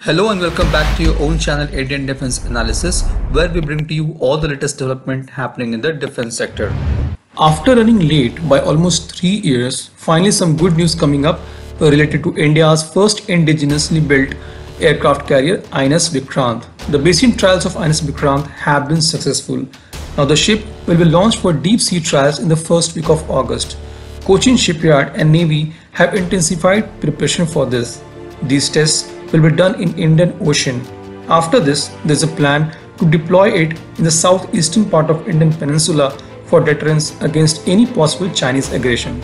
Hello and welcome back to your own channel Indian Defense Analysis, where we bring to you all the latest development happening in the defense sector. After running late by almost 3 years, finally some good news coming up related to India's first indigenously built aircraft carrier INS Vikrant. The basic trials of INS Vikrant have been successful. Now the ship will be launched for deep sea trials in the first week of August. Cochin Shipyard and Navy have intensified preparation for this. These tests will be done in Indian Ocean. After this, there is a plan to deploy it in the southeastern part of Indian Peninsula for deterrence against any possible Chinese aggression.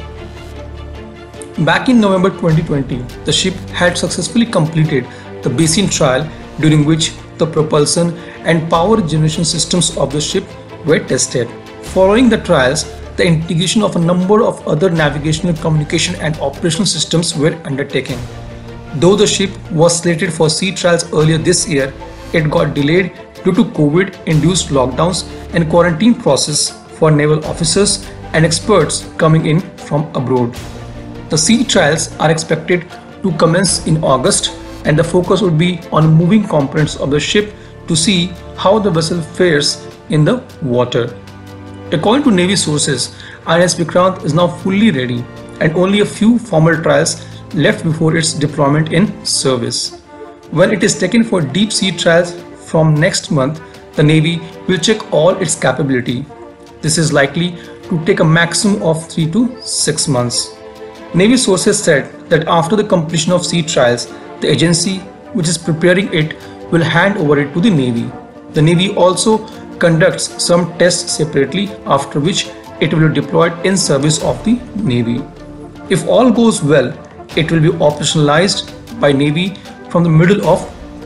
Back in November 2020, the ship had successfully completed the basin trial, during which the propulsion and power generation systems of the ship were tested. Following the trials, the integration of a number of other navigational, communication and operational systems were undertaken. Though the ship was slated for sea trials earlier this year, it got delayed due to COVID-induced lockdowns and quarantine process for naval officers and experts coming in from abroad. The sea trials are expected to commence in August, and the focus would be on moving components of the ship to see how the vessel fares in the water. According to Navy sources, INS Vikrant is now fully ready and only a few formal trials left before its deployment in service. When it is taken for deep sea trials from next month, the Navy will check all its capability. This is likely to take a maximum of 3 to 6 months. Navy sources said that after the completion of sea trials, the agency which is preparing it will hand over it to the Navy. The Navy also conducts some tests separately, after which it will be deployed in service of the Navy. If all goes well, it will be operationalized by Navy from the middle of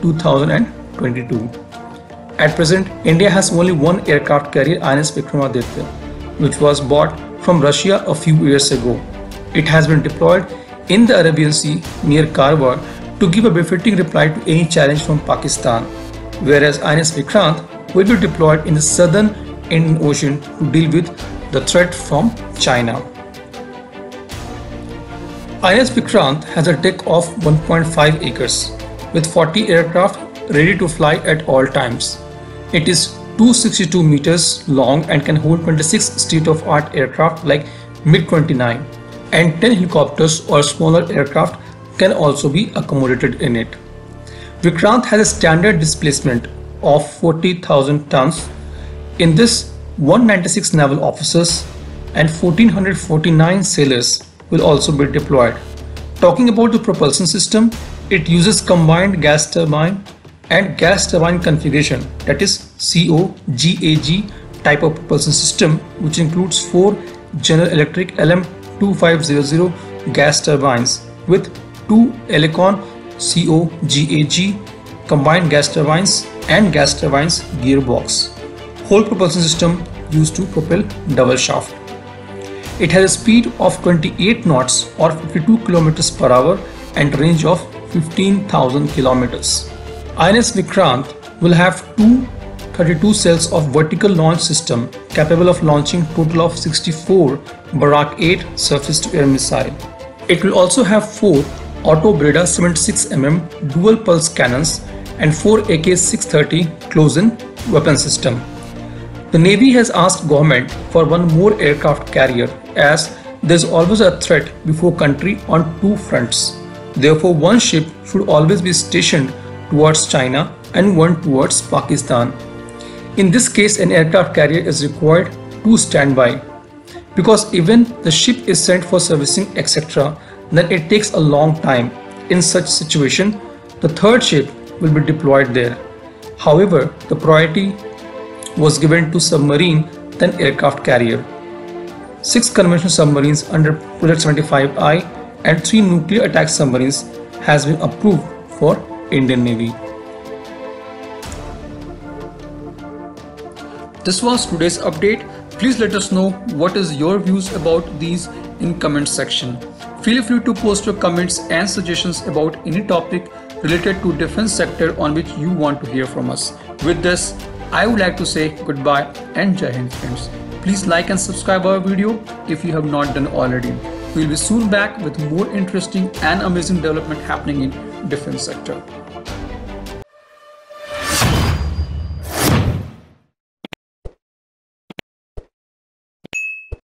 2022. At present, India has only one aircraft carrier, INS Vikramaditya, which was bought from Russia a few years ago. It has been deployed in the Arabian Sea near Karwar to give a befitting reply to any challenge from Pakistan, whereas INS Vikrant will be deployed in the southern Indian Ocean to deal with the threat from China. INS Vikrant has a deck of 1.5 acres with 40 aircraft ready to fly at all times. It is 262 meters long and can hold 26 state-of-art aircraft like MiG-29, and 10 helicopters or smaller aircraft can also be accommodated in it. Vikrant has a standard displacement of 40,000 tons. In this, 196 naval officers and 1449 sailors will also be deployed. Talking about the propulsion system, it uses combined gas turbine and gas turbine configuration, that is COGAG type of propulsion system, which includes 4 General Electric LM2500 gas turbines with 2 Elecon COGAG combined gas turbines and gas turbines gearbox. Whole propulsion system used to propel double shaft. It has a speed of 28 knots or 52 km per hour and range of 15,000 km. INS Vikrant will have 232 cells of vertical launch system capable of launching total of 64 Barak 8 surface-to-air missile. It will also have 4 Auto Breda 76mm dual pulse cannons and 4 AK-630 close-in weapon system. The Navy has asked government for one more aircraft carrier, as there is always a threat before country on two fronts. Therefore, one ship should always be stationed towards China and one towards Pakistan. In this case, an aircraft carrier is required to stand by, because even the ship is sent for servicing etc., then it takes a long time. In such situation, the third ship will be deployed there. However, the priority was given to submarine than aircraft carrier. 6 conventional submarines under Project 75I and 3 nuclear attack submarines has been approved for Indian Navy. This was today's update. Please let us know what is your views about these in comment section. Feel free to post your comments and suggestions about any topic related to defense sector on which you want to hear from us. With this, I would like to say goodbye and Jai Hind friends. Please like and subscribe our video if you have not done already. We'll be soon back with more interesting and amazing development happening in defense sector.